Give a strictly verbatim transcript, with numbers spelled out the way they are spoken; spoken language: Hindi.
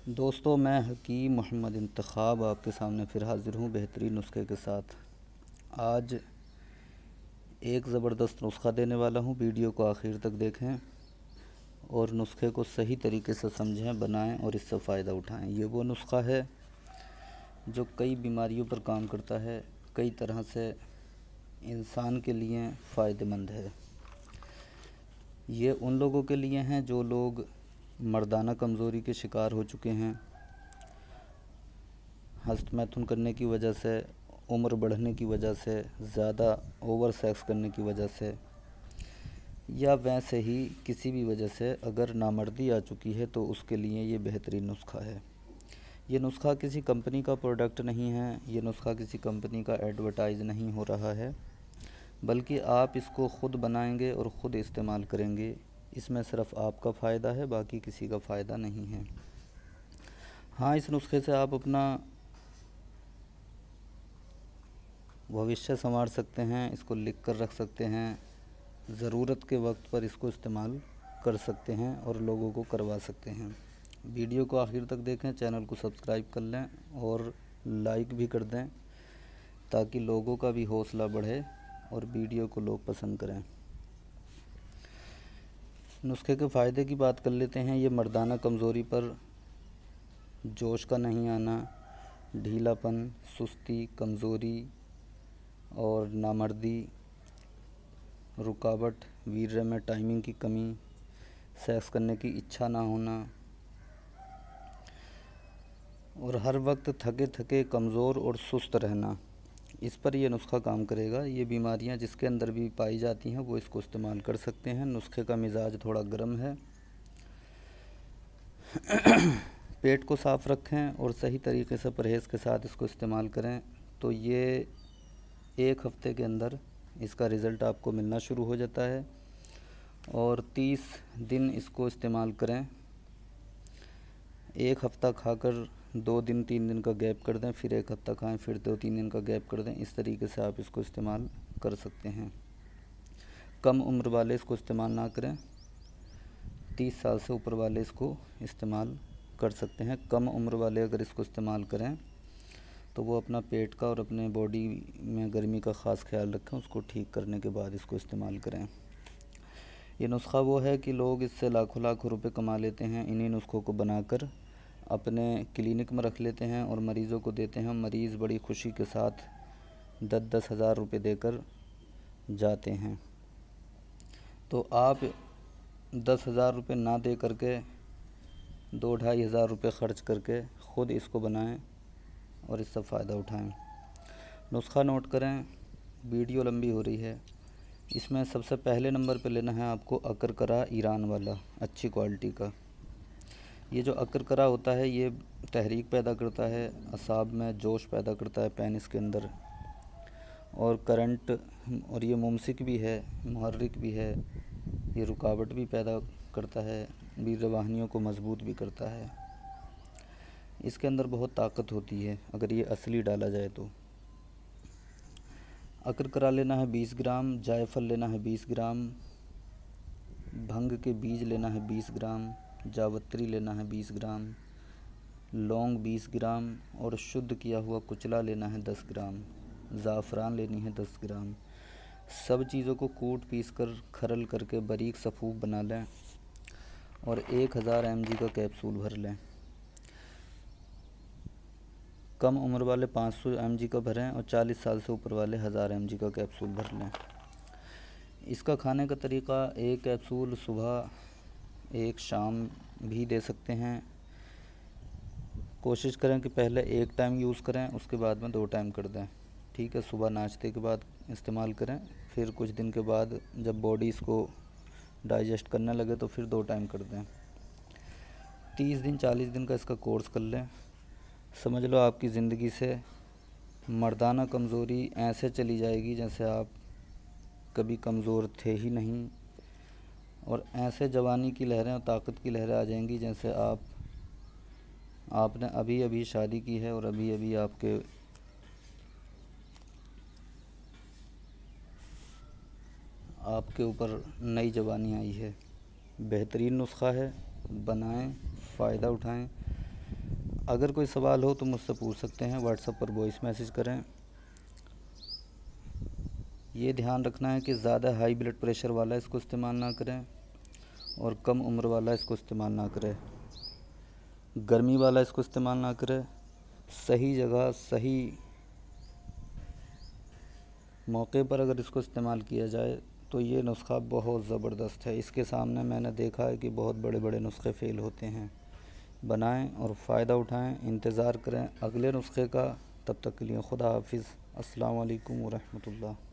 दोस्तों, मैं हकीम मोहम्मद इंतखाब आपके सामने फिर हाज़िर हूँ बेहतरीन नुस्खे के साथ। आज एक ज़बरदस्त नुस्खा देने वाला हूँ। वीडियो को आखिर तक देखें और नुस्खे को सही तरीके से समझें, बनाएं और इससे फ़ायदा उठाएं। ये वो नुस्खा है जो कई बीमारियों पर काम करता है, कई तरह से इंसान के लिए फ़ायदेमंद है। ये उन लोगों के लिए हैं जो लोग मर्दाना कमज़ोरी के शिकार हो चुके हैं, हस्तमैथुन करने की वजह से, उम्र बढ़ने की वजह से, ज़्यादा ओवर सेक्स करने की वजह से, या वैसे ही किसी भी वजह से अगर नामर्दी आ चुकी है तो उसके लिए ये बेहतरीन नुस्खा है। ये नुस्खा किसी कंपनी का प्रोडक्ट नहीं है, ये नुस्खा किसी कंपनी का एडवर्टाइज़ नहीं हो रहा है, बल्कि आप इसको ख़ुद बनाएंगे और ख़ुद इस्तेमाल करेंगे। इसमें सिर्फ़ आपका फ़ायदा है, बाकी किसी का फ़ायदा नहीं है। हाँ, इस नुस्खे से आप अपना भविष्य संवार सकते हैं, इसको लिख कर रख सकते हैं, ज़रूरत के वक्त पर इसको इस्तेमाल कर सकते हैं और लोगों को करवा सकते हैं। वीडियो को आखिर तक देखें, चैनल को सब्सक्राइब कर लें और लाइक भी कर दें ताकि लोगों का भी हौसला बढ़े और वीडियो को लोग पसंद करें। नुस्खे के फ़ायदे की बात कर लेते हैं। ये मर्दाना कमज़ोरी पर, जोश का नहीं आना, ढीलापन, सुस्ती, कमज़ोरी और नामर्दी, रुकावट, वीर्य में टाइमिंग की कमी, सेक्स करने की इच्छा ना होना और हर वक्त थके थके, कमज़ोर और सुस्त रहना, इस पर यह नुस्खा काम करेगा। ये बीमारियां जिसके अंदर भी पाई जाती हैं वो इसको इस्तेमाल कर सकते हैं। नुस्खे का मिजाज थोड़ा गर्म है। पेट को साफ़ रखें और सही तरीके से परहेज़ के साथ इसको इस्तेमाल करें तो ये एक हफ़्ते के अंदर इसका रिज़ल्ट आपको मिलना शुरू हो जाता है। और तीस दिन इसको इस्तेमाल करें। एक हफ़्ता खाकर दो दिन तीन दिन का गैप कर दें, फिर एक हफ़्ता खाएं, फिर दो तीन दिन का गैप कर दें। इस तरीके से आप इसको इस्तेमाल कर सकते हैं। कम उम्र वाले इसको इस्तेमाल ना करें, तीस साल से ऊपर वाले इसको इस्तेमाल कर सकते हैं। कम उम्र वाले अगर इसको इस्तेमाल करें तो वो अपना पेट का और अपने बॉडी में गर्मी का ख़ास ख्याल रखें, उसको ठीक करने के बाद इसको इस्तेमाल करें। ये नुस्खा वो है कि लोग इससे लाखों लाखों रुपए कमा लेते हैं। इन्हीं नुस्खों को बनाकर अपने क्लिनिक में रख लेते हैं और मरीज़ों को देते हैं। मरीज़ बड़ी खुशी के साथ दस दस हज़ार रुपये देकर जाते हैं। तो आप दस हज़ार रुपये ना दे करके दो ढाई हज़ार रुपये ख़र्च करके ख़ुद इसको बनाएं और इससे फ़ायदा उठाएं। नुस्खा नोट करें, वीडियो लंबी हो रही है। इसमें सबसे पहले नंबर पे लेना है आपको अकरकरा ईरान वाला, अच्छी क्वालिटी का। ये जो अकरकरा होता है ये तहरीक पैदा करता है, असाब में जोश पैदा करता है पेनिस के अंदर, और करंट, और ये मुमसिक भी है, मुहर्रिक भी है, ये रुकावट भी पैदा करता है, वीर्यवाहिनियों को मजबूत भी करता है। इसके अंदर बहुत ताकत होती है अगर ये असली डाला जाए तो। अकरकरा लेना है बीस ग्राम, जायफल लेना है बीस ग्राम, भंग के बीज लेना है बीस ग्राम, जावित्री लेना है बीस ग्राम, लौंग बीस ग्राम और शुद्ध किया हुआ कुचला लेना है दस ग्राम, ज़ाफ़रान लेनी है दस ग्राम। सब चीज़ों को कूट पीस कर खरल करके बारीक सफ़ूफ बना लें और एक हज़ार एम जी का कैप्सूल भर लें। कम उम्र वाले पाँच सौ एम जी का भरें और चालीस साल से ऊपर वाले हज़ार एम जी का कैप्सूल भर लें। इसका खाने का तरीक़ा, एक कैप्सूल सुबह, एक शाम भी दे सकते हैं। कोशिश करें कि पहले एक टाइम यूज़ करें, उसके बाद में दो टाइम कर दें। ठीक है, सुबह नाश्ते के बाद इस्तेमाल करें, फिर कुछ दिन के बाद जब बॉडी इसको डाइजेस्ट करने लगे तो फिर दो टाइम कर दें। तीस दिन चालीस दिन का इसका कोर्स कर लें। समझ लो आपकी ज़िंदगी से मर्दाना कमज़ोरी ऐसे चली जाएगी जैसे आप कभी कमज़ोर थे ही नहीं, और ऐसे जवानी की लहरें और ताकत की लहरें आ जाएंगी जैसे आप आपने अभी अभी शादी की है और अभी अभी आपके आपके ऊपर नई जवानी आई है। बेहतरीन नुस्खा है, बनाएं, फ़ायदा उठाएं। अगर कोई सवाल हो तो मुझसे पूछ सकते हैं, व्हाट्सएप पर वॉइस मैसेज करें। ये ध्यान रखना है कि ज़्यादा हाई ब्लड प्रेशर वाला इसको इस्तेमाल ना करें और कम उम्र वाला इसको इस्तेमाल ना करें। गर्मी वाला इसको इस्तेमाल ना करें। सही जगह सही मौके पर अगर इसको इस्तेमाल किया जाए तो ये नुस्खा बहुत ज़बरदस्त है। इसके सामने मैंने देखा है कि बहुत बड़े बड़े नुस्खे फ़ेल होते हैं। बनाएं और फ़ायदा उठाएं। इंतज़ार करें अगले नुस्खे का। तब तक के लिए खुदा हाफिज़। अस्सलाम वालेकुम व रहमतुल्लाह।